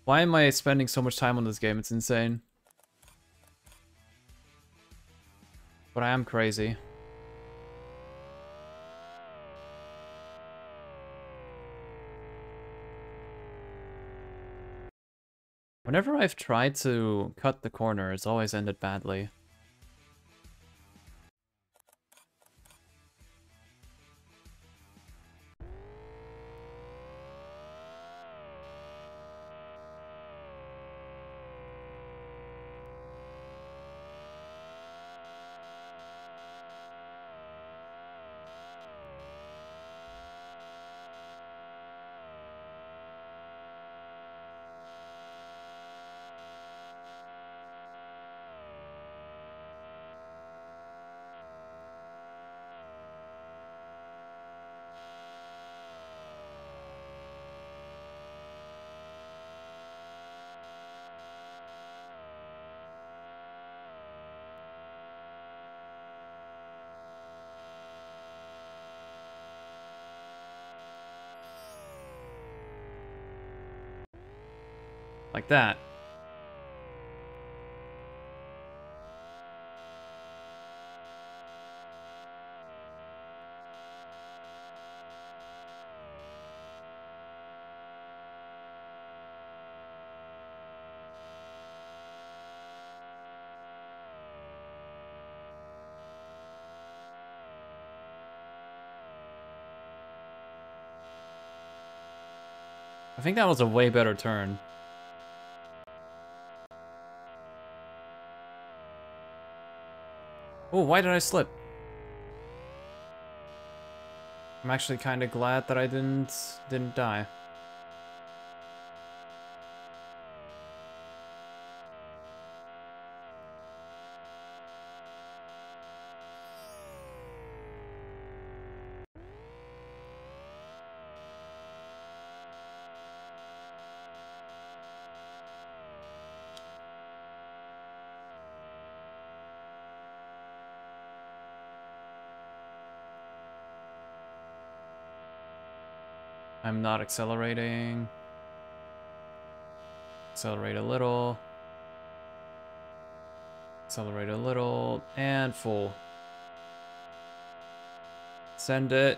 Why am I spending so much time on this game? It's insane. But I am crazy. Whenever I've tried to cut the corner, it's always ended badly. Like that. I think that was a way better turn. Oh, why did I slip? I'm actually kind of glad that I didn't die. I'm not accelerating. Accelerate a little. Accelerate a little. And full. Send it.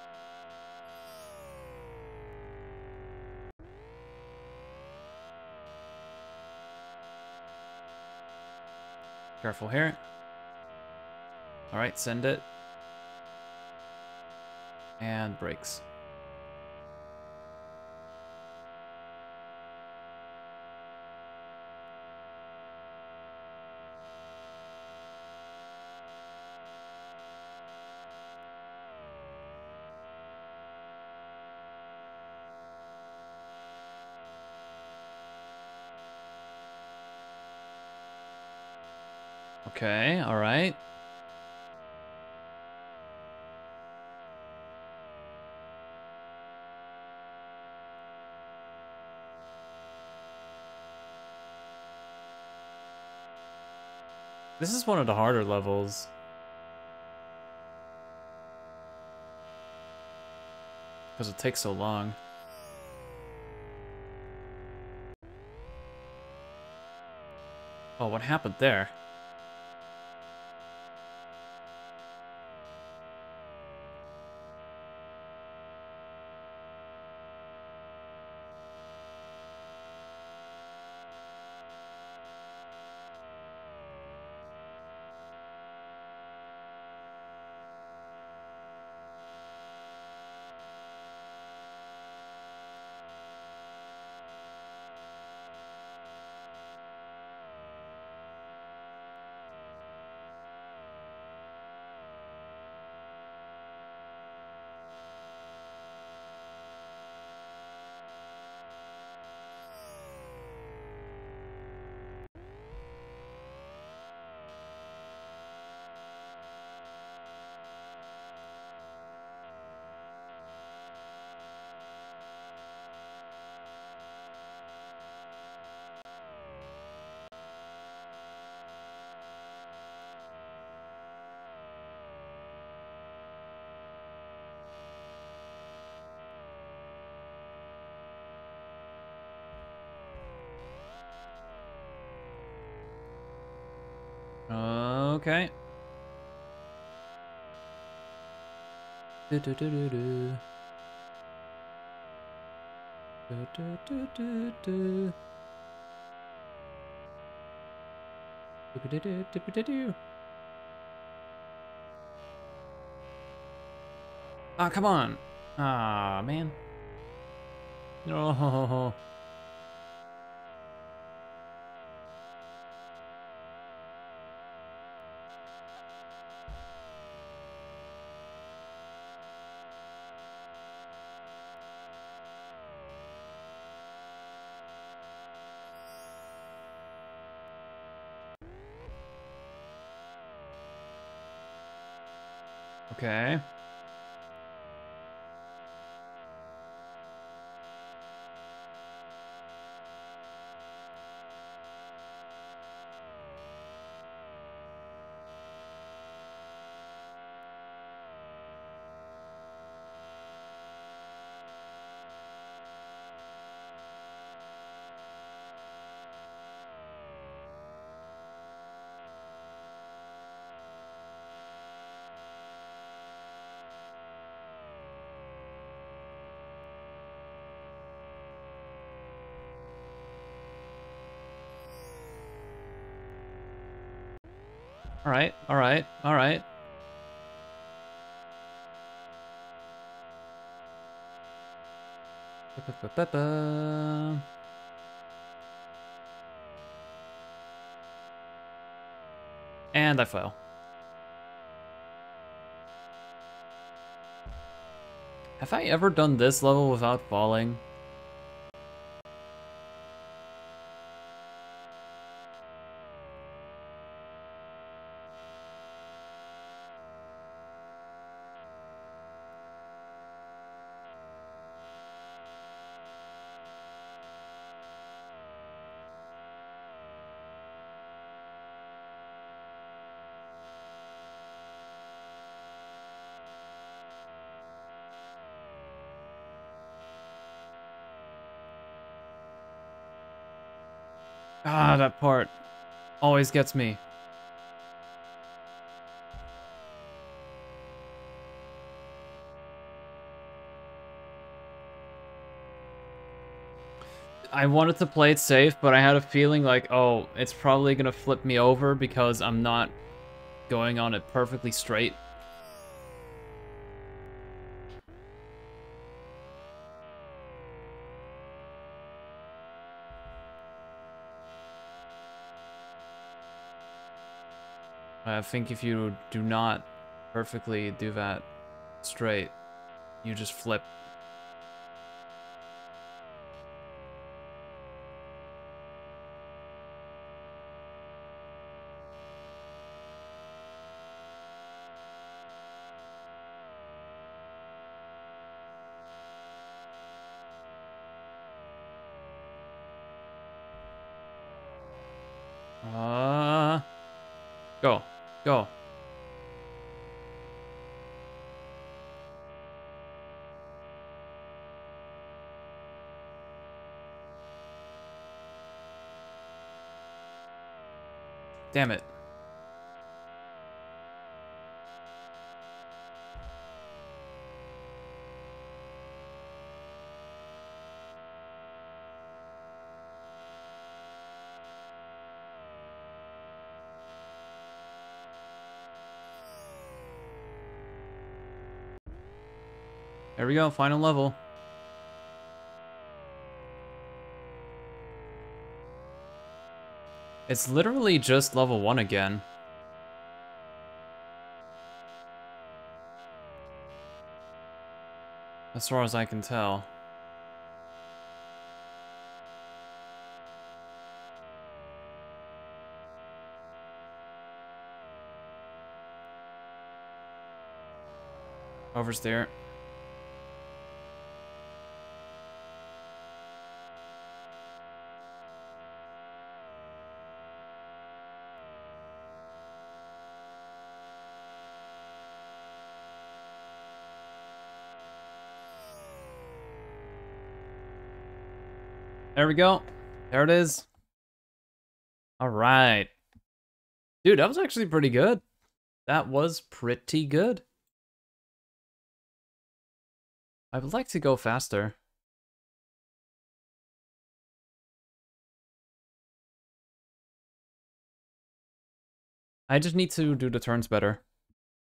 Careful here. Alright, send it. And brakes. Okay, alright. This is one of the harder levels. Because it takes so long. Oh, what happened there? okay. Do do do do do. Do do do do do. Do do do do do do. Ah, come on. Ah, man. No. Okay. Alright, alright, alright. And I fell. Have I ever done this level without falling? Ah, that part always gets me. I wanted to play it safe, but I had a feeling like, oh, it's probably gonna flip me over because I'm not going on it perfectly straight. I think if you do not perfectly do that straight, you just flip. Go. Go. Damn it. There we go, final level. It's literally just level 1 again. As far as I can tell. Oversteer. There we go. There it is. All right. Dude, that was actually pretty good. That was pretty good. I would like to go faster. I just need to do the turns better.